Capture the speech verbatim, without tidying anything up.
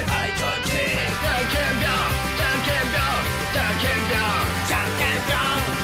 愛とじゃんけんぴょんじゃんけんぴょんじゃんけんぴょんじゃんけんぴょん